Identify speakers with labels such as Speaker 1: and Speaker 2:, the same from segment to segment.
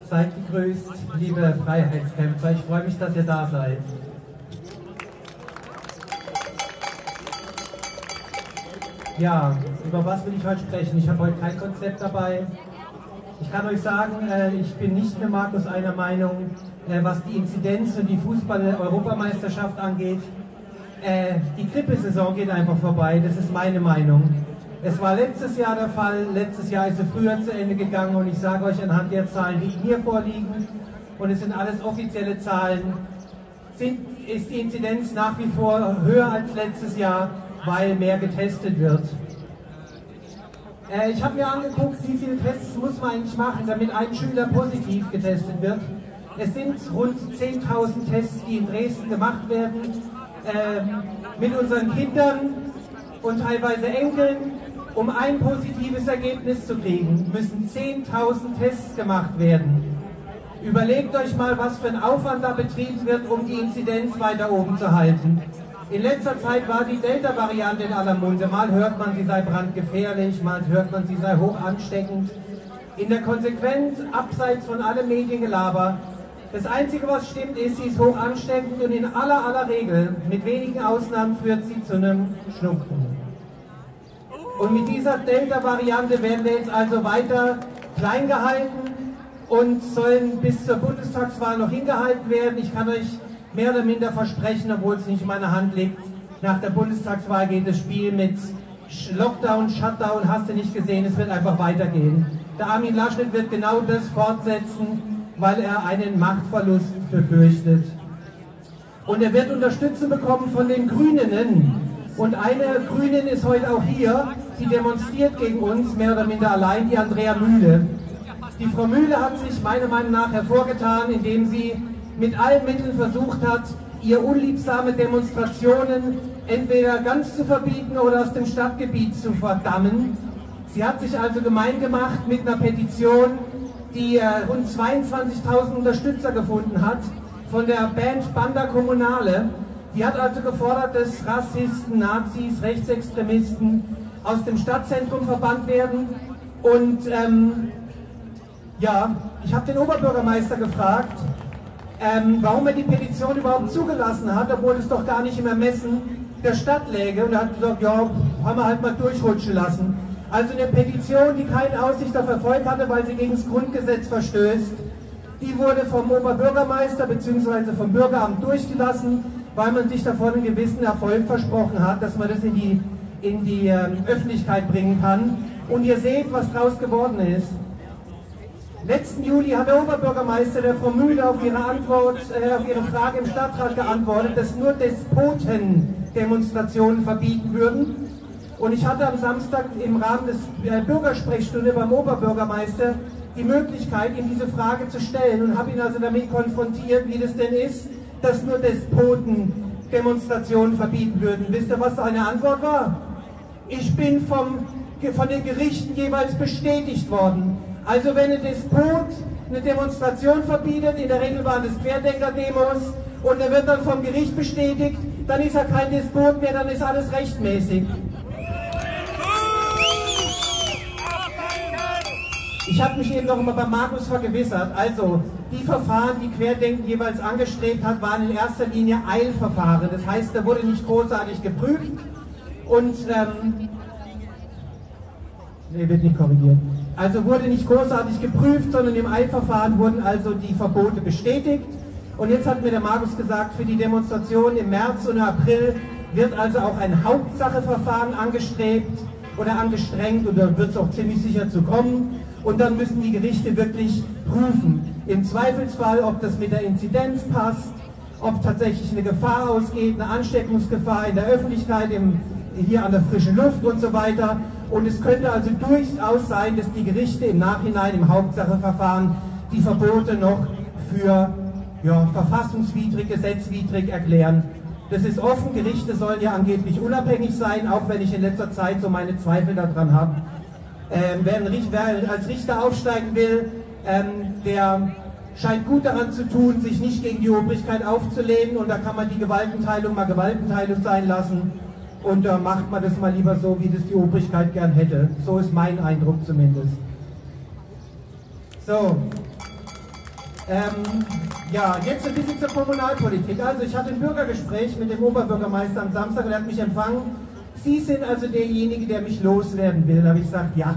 Speaker 1: Seid gegrüßt, liebe Freiheitskämpfer. Ich freue mich, dass ihr da seid. Ja, über was will ich heute sprechen? Ich habe heute kein Konzept dabei. Ich kann euch sagen, ich bin nicht mit Markus einer Meinung, was die Inzidenz und die Fußball-Europameisterschaft angeht. Die Grippesaison geht einfach vorbei, das ist meine Meinung. Es war letztes Jahr der Fall, letztes Jahr ist sie früher zu Ende gegangen und ich sage euch anhand der Zahlen, die mir vorliegen, und es sind alles offizielle Zahlen, ist die Inzidenz nach wie vor höher als letztes Jahr, weil mehr getestet wird. Ich habe mir angeguckt, wie viele Tests muss man eigentlich machen, damit ein Schüler positiv getestet wird. Es sind rund 10.000 Tests, die in Dresden gemacht werden, mit unseren Kindern und teilweise Enkeln. Um ein positives Ergebnis zu kriegen, müssen 10.000 Tests gemacht werden. Überlegt euch mal, was für ein Aufwand da betrieben wird, um die Inzidenz weiter oben zu halten. In letzter Zeit war die Delta-Variante in aller Munde. Mal hört man, sie sei brandgefährlich, mal hört man, sie sei hoch ansteckend. In der Konsequenz, abseits von allem Mediengelaber, das Einzige, was stimmt, ist, sie ist hoch ansteckend und in aller Regel, mit wenigen Ausnahmen, führt sie zu einem Schnupfen. Und mit dieser Delta-Variante werden wir jetzt also weiter klein gehalten und sollen bis zur Bundestagswahl noch hingehalten werden. Ich kann euch mehr oder minder versprechen, obwohl es nicht in meiner Hand liegt, nach der Bundestagswahl geht das Spiel mit Lockdown, Shutdown, hast du nicht gesehen, es wird einfach weitergehen. Der Armin Laschet wird genau das fortsetzen, weil er einen Machtverlust befürchtet. Und er wird Unterstützung bekommen von den Grünen. Und eine Grünin ist heute auch hier, die demonstriert gegen uns, mehr oder minder allein, die Andrea Mühle. Die Frau Mühle hat sich meiner Meinung nach hervorgetan, indem sie mit allen Mitteln versucht hat, ihr unliebsame Demonstrationen entweder ganz zu verbieten oder aus dem Stadtgebiet zu verdammen. Sie hat sich also gemein gemacht mit einer Petition, die rund 22.000 Unterstützer gefunden hat, von der Band Banda Kommunale. Die hat also gefordert, dass Rassisten, Nazis, Rechtsextremisten aus dem Stadtzentrum verbannt werden. Und ja, ich habe den Oberbürgermeister gefragt, warum er die Petition überhaupt zugelassen hat, obwohl es doch gar nicht im Ermessen der Stadt läge. Und er hat gesagt, ja, haben wir halt mal durchrutschen lassen. Also eine Petition, die keine Aussicht auf Erfolg hatte, weil sie gegen das Grundgesetz verstößt, die wurde vom Oberbürgermeister bzw. vom Bürgeramt durchgelassen, weil man sich davon einen gewissen Erfolg versprochen hat, dass man das in die Öffentlichkeit bringen kann. Und ihr seht, was daraus geworden ist. Letzten Juli hat der Oberbürgermeister, der Frau Mühle, auf ihre Frage im Stadtrat geantwortet, dass nur Despoten Demonstrationen verbieten würden. Und ich hatte am Samstag im Rahmen der Bürgersprechstunde beim Oberbürgermeister die Möglichkeit, ihm diese Frage zu stellen und habe ihn also damit konfrontiert, wie das denn ist, dass nur Despoten Demonstrationen verbieten würden. Wisst ihr, was seine Antwort war? Ich bin von den Gerichten jeweils bestätigt worden. Also wenn ein Despot eine Demonstration verbietet, in der Regel waren das Querdenker-Demos, und er wird dann vom Gericht bestätigt, dann ist er kein Despot mehr, dann ist alles rechtmäßig. Ich habe mich eben noch mal bei Markus vergewissert. Also, die Verfahren, die Querdenken jeweils angestrebt hat, waren in erster Linie Eilverfahren. Das heißt, da wurde nicht großartig geprüft und, wird nicht korrigiert. Also wurde nicht großartig geprüft, sondern im Eilverfahren wurden also die Verbote bestätigt. Und jetzt hat mir der Markus gesagt, für die Demonstration im März und April wird also auch ein Hauptsacheverfahren angestrebt oder angestrengt, und da wird es auch ziemlich sicher zu kommen. Und dann müssen die Gerichte wirklich prüfen, im Zweifelsfall, ob das mit der Inzidenz passt, ob tatsächlich eine Gefahr ausgeht, eine Ansteckungsgefahr in der Öffentlichkeit, hier an der frischen Luft und so weiter. Und es könnte also durchaus sein, dass die Gerichte im Nachhinein im Hauptsacheverfahren die Verbote noch für verfassungswidrig, gesetzwidrig erklären. Das ist offen, Gerichte sollen ja angeblich unabhängig sein, auch wenn ich in letzter Zeit so meine Zweifel daran habe. Wer als Richter aufsteigen will, der scheint gut daran zu tun, sich nicht gegen die Obrigkeit aufzulehnen, und da kann man die Gewaltenteilung mal Gewaltenteilung sein lassen, und da macht man das mal lieber so, wie das die Obrigkeit gern hätte. So ist mein Eindruck zumindest. So, Ja, jetzt ein bisschen zur Kommunalpolitik. Also ich hatte ein Bürgergespräch mit dem Oberbürgermeister am Samstag und er hat mich empfangen. Sie sind also derjenige, der mich loswerden will. Da habe ich gesagt, ja.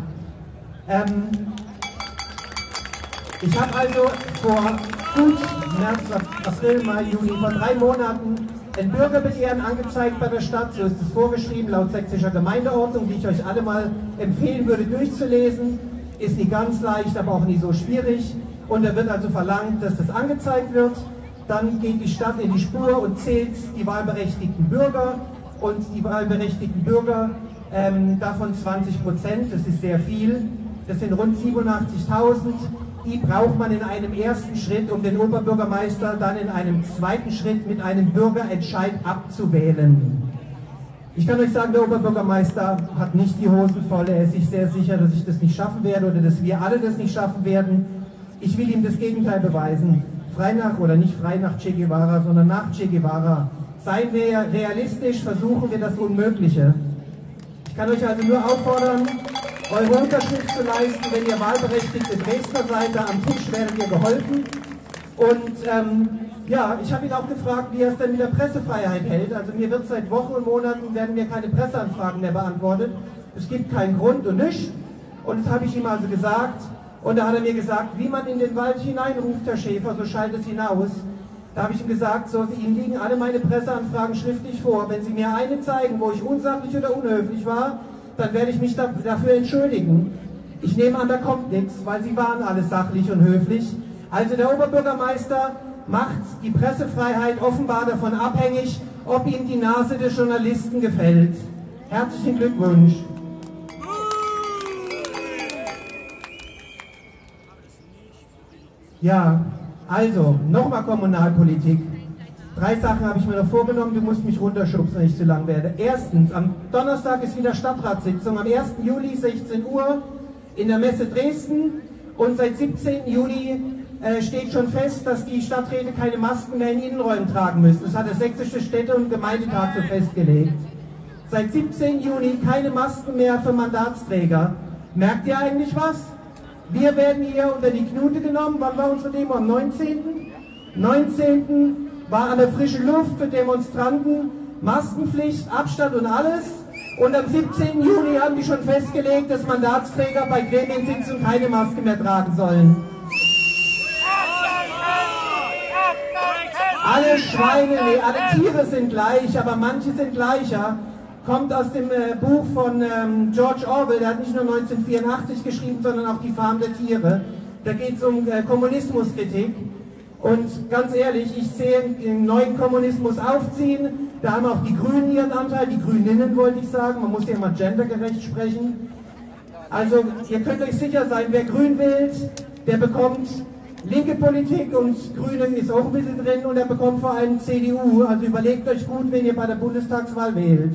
Speaker 1: Ich habe also vor gut März, April, Mai, Juni, vor 3 Monaten ein Bürgerbegehren angezeigt bei der Stadt. So ist es vorgeschrieben, laut sächsischer Gemeindeordnung, die ich euch alle mal empfehlen würde durchzulesen. Ist nicht ganz leicht, aber auch nicht so schwierig. Und da wird also verlangt, dass das angezeigt wird. Dann geht die Stadt in die Spur und zählt die wahlberechtigten Bürger. Und die wahlberechtigten Bürger, davon 20%, das ist sehr viel. Das sind rund 87.000. Die braucht man in einem ersten Schritt, um den Oberbürgermeister dann in einem zweiten Schritt mit einem Bürgerentscheid abzuwählen. Ich kann euch sagen, der Oberbürgermeister hat nicht die Hosen voll. Er ist sich sehr sicher, dass ich das nicht schaffen werde oder dass wir alle das nicht schaffen werden. Ich will ihm das Gegenteil beweisen. Frei nach, oder nicht frei nach Che Guevara, sondern nach Che Guevara. Seien wir realistisch, versuchen wir das Unmögliche. Ich kann euch also nur auffordern, eure Unterschrift zu leisten. Wenn ihr wahlberechtigte Dresdner seid, da am Tisch werdet ihr geholfen. Und ja, ich habe ihn auch gefragt, wie er es denn mit der Pressefreiheit hält. Also mir wird seit Wochen und Monaten, werden mir keine Presseanfragen mehr beantwortet. Es gibt keinen Grund und nichts. Und das habe ich ihm also gesagt. Und da hat er mir gesagt, wie man in den Wald hineinruft, Herr Schäfer, so schallt es hinaus. Da habe ich ihm gesagt, so, Ihnen liegen alle meine Presseanfragen schriftlich vor. Wenn Sie mir eine zeigen, wo ich unsachlich oder unhöflich war, dann werde ich mich dafür entschuldigen. Ich nehme an, da kommt nichts, weil Sie waren alle sachlich und höflich. Also der Oberbürgermeister macht die Pressefreiheit offenbar davon abhängig, ob ihm die Nase des Journalisten gefällt. Herzlichen Glückwunsch. Ja, also, nochmal Kommunalpolitik. 3 Sachen habe ich mir noch vorgenommen, du musst mich runterschubsen, wenn ich zu lang werde. Erstens, am Donnerstag ist wieder Stadtratssitzung, am 1. Juli, 16 Uhr, in der Messe Dresden. Und seit 17. Juli steht schon fest, dass die Stadträte keine Masken mehr in Innenräumen tragen müssen. Das hat der Sächsische Städte- und Gemeindetag so festgelegt. Seit 17. Juni keine Masken mehr für Mandatsträger. Merkt ihr eigentlich was? Wir werden hier unter die Knute genommen. Wann war unsere Demo? Am 19.? 19. war an der frischen Luft für Demonstranten, Maskenpflicht, Abstand und alles. Und am 17. Juni haben die schon festgelegt, dass Mandatsträger bei Gremiensitzungen keine Maske mehr tragen sollen. Alle Schweine, nee, alle Tiere sind gleich, aber manche sind gleicher. Kommt aus dem Buch von George Orwell, der hat nicht nur 1984 geschrieben, sondern auch Die Farm der Tiere. Da geht es um Kommunismuskritik. Und ganz ehrlich, ich sehe den neuen Kommunismus aufziehen. Da haben auch die Grünen ihren Anteil, die Grüninnen wollte ich sagen. Man muss ja immer gendergerecht sprechen. Also ihr könnt euch sicher sein, wer grün wählt, der bekommt linke Politik und Grünen ist auch ein bisschen drin und er bekommt vor allem CDU. Also überlegt euch gut, wenn ihr bei der Bundestagswahl wählt.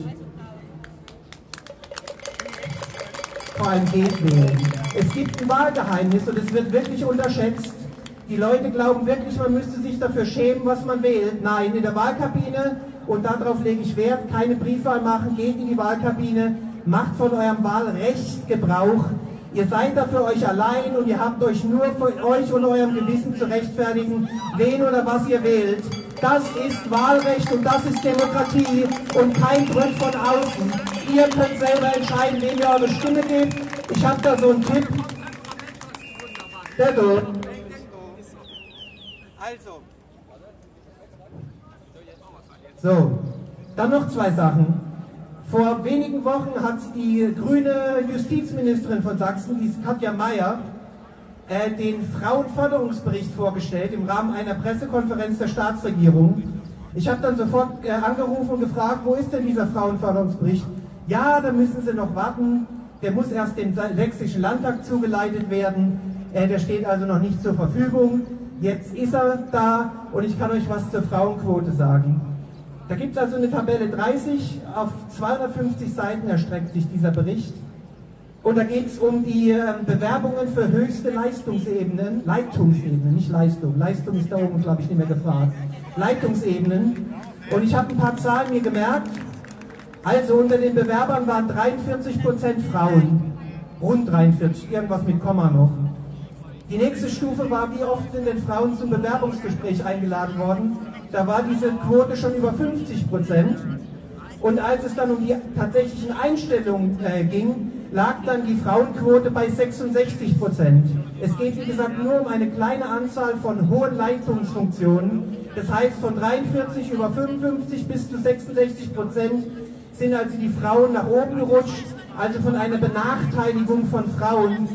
Speaker 1: Vor allem geht wählen. Es gibt ein Wahlgeheimnis und es wird wirklich unterschätzt. Die Leute glauben wirklich, man müsste sich dafür schämen, was man wählt. Nein, in der Wahlkabine, und darauf lege ich Wert, keine Briefwahl machen, geht in die Wahlkabine, macht von eurem Wahlrecht Gebrauch. Ihr seid da für euch allein und ihr habt euch nur für euch und eurem Gewissen zu rechtfertigen, wen oder was ihr wählt. Das ist Wahlrecht und das ist Demokratie und kein Druck von außen. Ihr könnt selber entscheiden, wem ihr eure Stimme gebt. Ich habe da so einen Tipp. Der Don. So, dann noch 2 Sachen. Vor wenigen Wochen hat die grüne Justizministerin von Sachsen, die Katja Mayer, den Frauenförderungsbericht vorgestellt im Rahmen einer Pressekonferenz der Staatsregierung. Ich habe dann sofort angerufen und gefragt, wo ist denn dieser Frauenförderungsbericht? Ja, da müssen Sie noch warten, der muss erst dem Sächsischen Landtag zugeleitet werden, der steht also noch nicht zur Verfügung. Jetzt ist er da und ich kann euch was zur Frauenquote sagen. Da gibt es also eine Tabelle 30, auf 250 Seiten erstreckt sich dieser Bericht. Und da geht es um die Bewerbungen für höchste Leistungsebenen, Leitungsebenen, nicht Leistung. Leistung ist da oben, glaube ich, nicht mehr gefragt. Leitungsebenen. Und ich habe ein paar Zahlen mir gemerkt. Also unter den Bewerbern waren 43% Frauen. Rund 43, irgendwas mit Komma noch. Die nächste Stufe war, wie oft sind denn Frauen zum Bewerbungsgespräch eingeladen worden? Da war diese Quote schon über 50%. Und als es dann um die tatsächlichen Einstellungen ging, lag dann die Frauenquote bei 66%. Es geht, wie gesagt, nur um eine kleine Anzahl von hohen Leitungsfunktionen. Das heißt, von 43 über 55 bis zu 66% sind also die Frauen nach oben gerutscht. Also von einer Benachteiligung von Frauen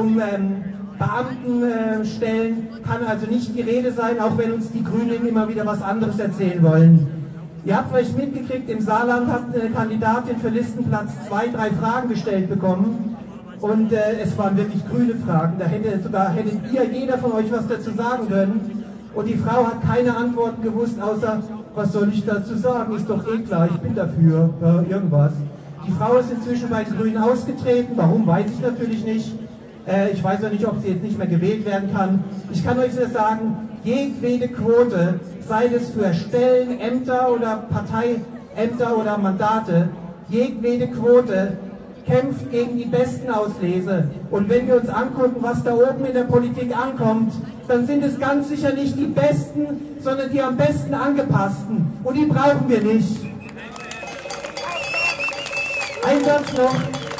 Speaker 1: Beamtenstellen kann also nicht die Rede sein, auch wenn uns die Grünen immer wieder was anderes erzählen wollen. Ihr habt vielleicht mitgekriegt, im Saarland hat eine Kandidatin für Listenplatz 2 3 Fragen gestellt bekommen und es waren wirklich grüne Fragen. Da hättet ihr, jeder von euch, was dazu sagen können. Und die Frau hat keine Antworten gewusst, außer, was soll ich dazu sagen, ist doch eh klar, ich bin dafür, irgendwas. Die Frau ist inzwischen bei den Grünen ausgetreten, warum, weiß ich natürlich nicht. Ich weiß auch nicht, ob sie jetzt nicht mehr gewählt werden kann. Ich kann euch nur sagen, jedwede Quote, sei es für Stellen, Ämter oder Parteiämter oder Mandate, jedwede Quote kämpft gegen die besten Auslese. Und wenn wir uns angucken, was da oben in der Politik ankommt, dann sind es ganz sicher nicht die Besten, sondern die am besten angepassten. Und die brauchen wir nicht. Ein Satz noch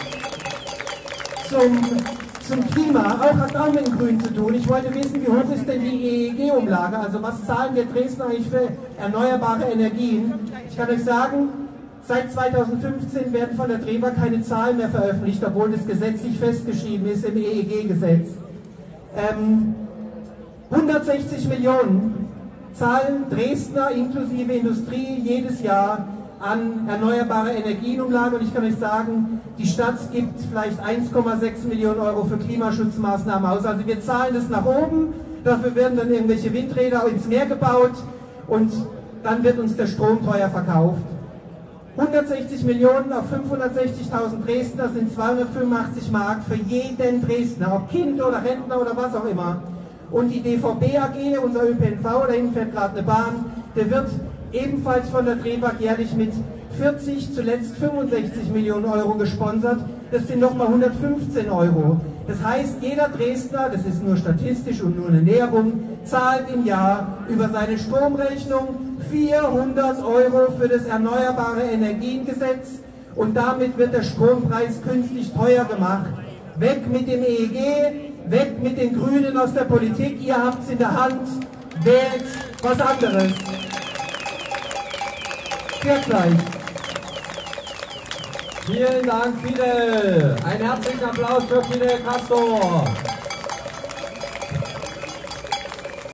Speaker 1: zum Klima, hat auch mit den Grünen zu tun. Ich wollte wissen, wie hoch ist denn die EEG-Umlage? Also was zahlen wir Dresden eigentlich für erneuerbare Energien? Ich kann euch sagen, seit 2015 werden von der DREWA keine Zahlen mehr veröffentlicht, obwohl das gesetzlich festgeschrieben ist im EEG-Gesetz. 160 Millionen zahlen Dresdner inklusive Industrie jedes Jahr an erneuerbare Energienumlage, und ich kann euch sagen, die Stadt gibt vielleicht 1,6 Millionen Euro für Klimaschutzmaßnahmen aus. Also wir zahlen das nach oben, dafür werden dann irgendwelche Windräder ins Meer gebaut und dann wird uns der Strom teuer verkauft. 160 Millionen auf 560.000 Dresdner sind 285 Mark für jeden Dresdner, ob Kind oder Rentner oder was auch immer. Und die DVB AG, unser ÖPNV, da hinten fährt gerade eine Bahn, der wird ebenfalls von der DREWA jährlich mit 40, zuletzt 65 Millionen Euro gesponsert. Das sind nochmal 115 Euro. Das heißt, jeder Dresdner, das ist nur statistisch und nur eine Näherung, zahlt im Jahr über seine Stromrechnung 400 Euro für das Erneuerbare Energiengesetz, und damit wird der Strompreis künstlich teuer gemacht. Weg mit dem EEG, weg mit den Grünen aus der Politik, ihr habt es in der Hand, wählt was anderes. Sehr gleich.
Speaker 2: Vielen Dank, Fidel. Einen herzlichen Applaus für Fidel Castro.